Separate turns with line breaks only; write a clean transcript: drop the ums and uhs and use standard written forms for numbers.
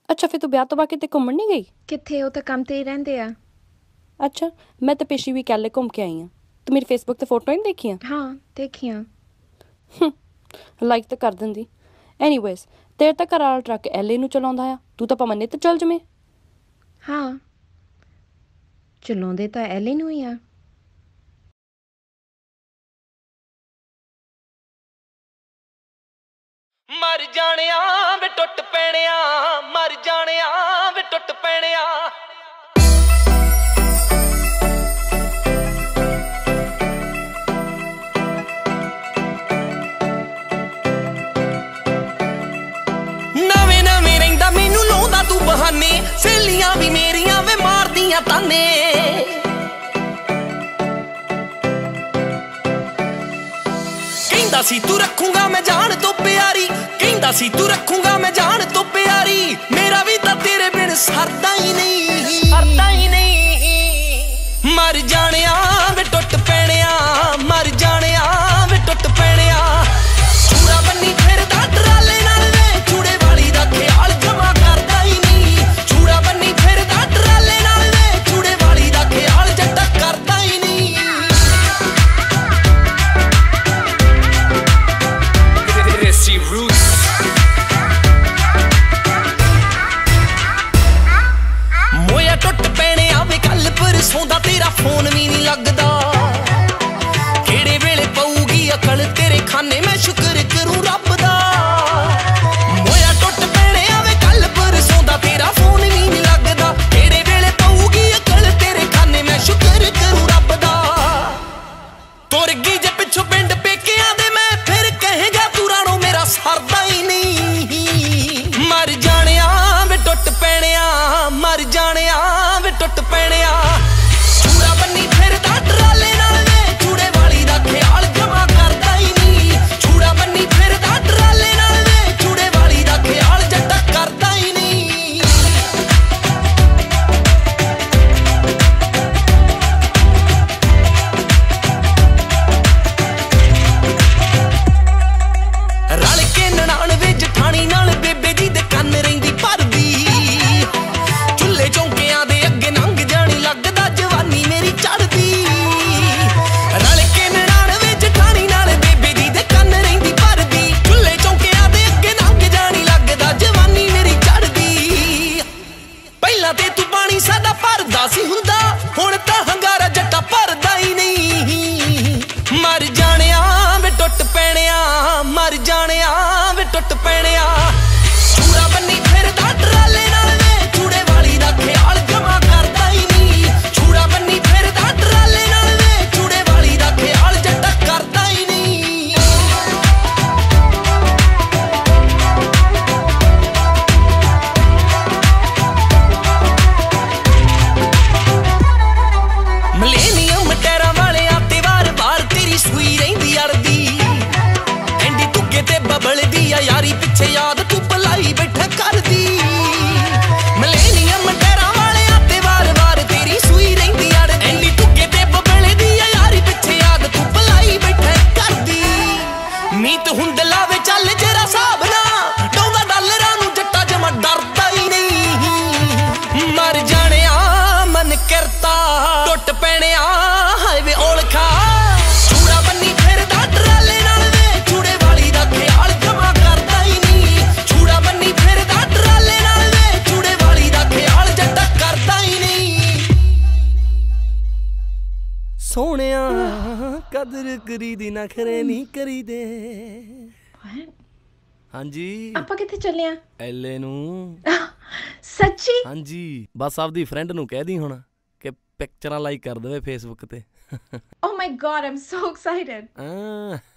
ਅੱਛਾ ਫਿਰ ਤੂੰ ਵਿਆਹ ਤੋਂ ਬਾਅਦ ਕਿਤੇ ਘੁੰਮਣ ਨਹੀਂ ਗਈ?
ਕਿੱਥੇ, ਉਹ ਤਾਂ ਕੰਮ ਤੇ ਹੀ ਰਹਿੰਦੇ ਆ।
ਅੱਛਾ ਮੈਂ ਤਾਂ ਪਿਛਲੀ ਵੀਕ ਐਲੇ ਘੁੰਮ ਕੇ ਆਈ ਹਾਂ। ਤੂੰ ਮੇਰੀ ਫੇਸਬੁੱਕ ਤੇ ਫੋਟੋ ਨਹੀਂ ਦੇਖੀਆਂ?
ਹਾਂ ਦੇਖੀਆਂ।
ਲਾਈਕ ਤਾਂ ਕਰ ਦਿੰਦੀ। ਐਨੀਵੇਜ਼ ਤੇਰੇ ਤਾਂ ਘਰ ਵਾਲਾ ਟਰੱਕ ਐਲੇ ਨੂੰ ਚਲਾਉਂਦਾ ਆ, ਤੂੰ ਤਾਂ ਭਾਵੇਂ ਨਿੱਤ ਚੱਲ ਜਵੇਂ।
ਹਾਂ ਚਲਾਉਂਦੇ ਤਾਂ ਐਲੇ ਨੂੰ ਹੀ ਆ।
ਮਰ ਜਾਣਿਆ ਵੇ ਟੁੱਟ ਪੈਣਿਆ, ਮਰ ਜਾਣਿਆ ਵੇ ਟੁੱਟ ਪੈਣਿਆ। ਨਵੇਂ ਨਵੇਂ ਰਹਿੰਦਾ ਮੈਨੂੰ ਲਾਉਂਦਾ ਤੂੰ ਬਹਾਨੇ, ਸਹੇਲੀਆਂ ਵੀ ਮੇਰੀਆਂ ਵੇ ਮਾਰਦੀਆਂ ਤਾਨੇ। ਕਹਿੰਦਾ ਸੀ ਤੂੰ ਰੱਖੂੰਗਾ ਮੈਂ ਜਾਨ ਤੋਂ ਪਿਆਰੀ, ਕਹਿੰਦਾ ਸੀ ਤੂੰ ਰੱਖੂੰਗਾ ਮੈਂ ਜਾਨ ਤੋਂ ਪਿਆਰੀ। ਮੇਰਾ ਵੀ ਤਾਂ ਤੇਰੇ ਬਿਨ ਸਰਦਾ ਹੀ ਨਹੀਂ, ਸਰਦਾ ਹੀ ਨਹੀਂ। ਮਰ ਜਾਣਿਆ ਵੇ ਟੁੱਟ ਪੈਣਿਆ, ਮਰ ਜਾਣਿਆ ਵੇ ਟੁੱਟ ਪੈਣਿਆ। ਚੂੜਾ ਬੰਨੀ ਫਿਰਦਾ ਟਰਾਲੇ ਨਾਲ ਵੇ, ਚੂੜੇ ਵਾਲੀ ਦਾ ਖਿਆਲ ਜਮਾ ਕਰਦਾ ਹੀ ਨਹੀਂ। ਚੂੜਾ ਬੰਨੀ ਫਿਰਦਾ ਟਰਾਲੇ ਨਾਲ ਵੇ, ਚੂੜੇ ਵਾਲੀ ਦਾ ਖਿਆਲ ਜੱਟਾ ਕਰਦਾ ਹੀ ਨਹੀਂ। ਮੋਇਆ ਟੁੱਟ ਪੈਣਿਆ ਵੇ ਕੱਲ ਪਰਸੋਂ ਦਾ, ਤੇਰਾ ਫੋਨ ਵੀ ਨਹੀਂ ਲੱਗਦਾ। ਕਿਹੜੇ ਵੇਲੇ ਪਊਗੀ ਅਕਲ ਤੇਰੇ ਖਾਨੇ, ਮੈਂ ਸ਼ੁਕਰ ਕਰੂੰ ਰੱਬ ਦਾ। ਮੋਇਆ ਟੁੱਟ ਪੈਣਿਆ ਵੇ ਕੱਲ ਪਰਸੋਂ ਦਾ, ਤੇਰਾ ਫੋਨ ਵੀ ਨਹੀਂ ਲੱਗਦਾ। ਕਿਹੜੇ ਵੇਲੇ ਪਊਗੀ ਅਕਲ ਤੇਰੇ ਖਾਨੇ, ਮੈਂ ਸ਼ੁਕਰ ਕਰੂੰ ਰੱਬ ਦਾ। ਤੁਰ ਗਈ ਜੇ ਪਿੱਛੋਂ ਪਿੰਡ ਪੇਕਿਆਂ ਦੇ, ਮੈਂ ਫਿਰ ਕਹੇਗਾ ਤੂੰ ਰਾਣੋ ਮੇਰਾ ਸਰਦਾ ਹੀ ਨਹੀਂ। ਮਰ ਜਾਣਿਆ ਵੇ ਟੁੱਟ ਪੈਣਿਆ, ਮਰ ਜਾਣਿਆ ਵੇ ਟੁੱਟ ਪੈਣਿਆ। ਚੂੜਾ ਬੰਨੀ ਫਿਰਦਾ ਟਰਾਲੇ ਨਾਲ ਵੇ, ਚੂੜੇ ਵਾਲੀ ਦਾ ਖਿਆਲ ਜਮਾ ਕਰਦਾ ਹੀ ਨਹੀਂ। ਚੂੜਾ ਬੰਨੀ ਫਿਰਦਾ ਟਰਾਲੇ ਨਾਲ ਵੇ, ਚੂੜੇ ਵਾਲੀ ਦਾ ਖਿਆਲ ਜੱਟਾ ਕਰਦਾ ਹੀ ਨਹੀਂ। ਰਲ ਕੇ ਨਨਾਣ ਵੇ ਜਠਾਣੀ ਨਾਲ, ਬੇਬੇ ਜੀ ਦੇ ਕੰਨ ਰਹਿੰਦੀ ਭਰਦੀ। ਚੁੱਲ੍ਹੇ ਚੌਂਕਿਆਂ ਦੇ ਅੱਗੇ ਲੰਘ ਜਾਣੀ, ਲੱਗਦਾ ਜਵਾਨੀ ਮੇਰੀ ਚੜ੍ਹਦੀ। ਰਲ ਕੇ ਨਨਾਣ ਵੇ ਜਠਾਣੀ ਨਾਲ, ਬੇਬੇ ਜੀ ਦੇ ਕੰਨ ਰਹਿੰਦੀ ਭਰਦੀ। ਚੁੱਲ੍ਹੇ ਚੌਂਕਿਆਂ ਦੇ ਅੱਗੇ ਲੰਘ ਜਾਣੀ, ਲੱਗਦਾ ਜਵਾਨੀ ਮੇਰੀ ਚੜ੍ਹਦੀ। ਪਹਿਲਾਂ ਤੇ ਤੂੰ ਪਾਣੀ ਸਾਡਾ ਭਰਦਾ ਸੀ ਹੁੰਦਾ, ਹੁਣ ਤਾਂ ਹੰਗਾਰਾ ਜੱਟਾ ਭਰਦਾ ਹੀ ਨਹੀਂ। ਮਰ ਜਾਣਿਆ ਵੇ ਟੁੱਟ ਪੈਣਿਆ, ਮਰ ਜਾਣਿਆ ਵੇ ਟੁੱਟ ਪੈਣਿਆ। ਚੂੜਾ ਬੰਨੀ ਫਿਰਦਾ ਟਰਾਲੇ ਨਾਲ ਵੇ, ਚੂੜੇ ਵਾਲੀ ਦਾ ਖਿਆਲ ਜਮਾ ਕਰਦਾ ਹੀ ਨਹੀਂ। ਚੂੜਾ ਬੰਨੀ ਫਿਰਦਾ ਟਰਾਲੇ ਨਾਲ ਵੇ, ਚੂੜੇ ਵਾਲੀ ਦਾ ਖਿਆਲ ਜੱਟਾ ਕਰਦਾ ਹੀ ਨਹੀਂ। ਮਲੇਨੀਅਮ ਟੈਰਾਂ ਵਾਲਿਆਂ ਤੇ ਵਾਰ-ਵਾਰ ਤੇਰੀ ਸੂਈ ਰਹਿੰਦੀ ਅੜਦੀ। ਐਂਡੀ ਤੁੱਕੇ ਤੇ ਬਬਲਦੀ ਆ ਯਾਰੀ, ਪਿੱਛੇ ਯਾਦ ਤੂੰ ਭਲਾਈ ਬੈਠਾ ਕਰਦੀ। ਮਲੇਨੀਅਮ ਟੈਰਾਂ ਵਾਲਿਆਂ ਤੇ ਵਾਰ-ਵਾਰ ਤੇਰੀ ਸੂਈ ਰਹਿੰਦੀ ਅੜਦੀ। ਐਂਡੀ ਤੁੱਕੇ ਤੇ ਬਬਲਦੀ ਆ ਯਾਰੀ, ਪਿੱਛੇ ਯਾਦ ਤੂੰ ਭਲਾਈ ਬੈਠਾ ਕਰਦੀ। ਮੀਤ ਹੁੰਦ ਲਾਵੇ ਚੱਲ ਜਰਾ ਹਿਸਾਬ ਨਾ, ਡਾਉਂਦਾ ਡਾਲਰਾਂ ਨੂੰ ਜੱਟਾ ਜਮਾ ਡਰਦਾ ਹੀ ਨਹੀਂ। ਮਰ ਜਾਣਿਆ ਮਨ ਕਰਤਾ ਟੁੱਟ ਪੈਣਿਆ, ਹਾਏ ਵੇ ਔਲਖਾ। ਚੂੜਾ ਬੰਨੀ ਫਿਰਦਾ ਟਰਾਲੇ ਨਾਲ ਵੇ, ਚੂੜੇ ਵਾਲੀ ਦਾ ਖਿਆਲ ਜਮਾ ਕਰਦਾ ਹੀ ਨਹੀਂ। ਚੂੜਾ ਬੰਨੀ ਫਿਰਦਾ ਟਰਾਲੇ ਨਾਲ ਵੇ, ਚੂੜੇ ਵਾਲੀ ਦਾ ਖਿਆਲ ਜੱਟਾ ਕਰਦਾ ਹੀ ਨਹੀਂ। ਸੋਹਣਿਆ ਕਦਰ ਕਰੀਦੀ ਨਖਰੇ ਨਹੀਂ ਕਰੀਦੇ। ਹਾਂਜੀ
ਆਪਾਂ ਕਿੱਥੇ ਚੱਲੇ ਆ?
ਐਲੇ ਨੂੰ।
ਸੱਚੀ?
ਹਾਂਜੀ ਬਸ ਆਪਦੀ ਫਰੈਂਡ ਨੂੰ ਕਹਿ ਦੀ ਹੁਣ ਕਿ ਪਿਕਚਰਾਂ ਲਾਈਕ ਕਰ ਦੇਵੇ ਫੇਸਬੁੱਕ ਤੇ।
Oh my god, I'm so excited.